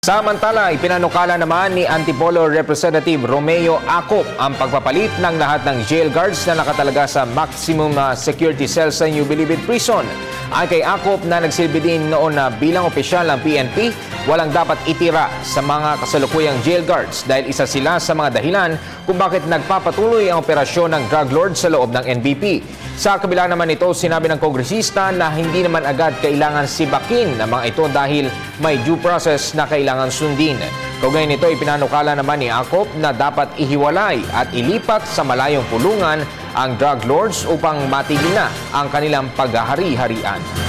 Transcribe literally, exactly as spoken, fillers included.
Samantala, ipinanukala naman ni Antipolo Representative Romeo Acop ang pagpapalit ng lahat ng jail guards na nakatalaga sa maximum security cell sa New Bilibid Prison. Ay kay Acop na nagsilbi din noon na bilang opisyal ng P N P, walang dapat itira sa mga kasalukuyang jail guards dahil isa sila sa mga dahilan kung bakit nagpapatuloy ang operasyon ng drug lord sa loob ng N B P. Sa kabila naman ito, sinabi ng kongresista na hindi naman agad kailangan sibakin ng mga ito dahil may due process na kailangan sundin. Kaugnay nito, ipinanukala naman ni Acop na dapat ihiwalay at ilipat sa malayong pulungan ang drug lords upang matigil na ang kanilang paghahari-harian.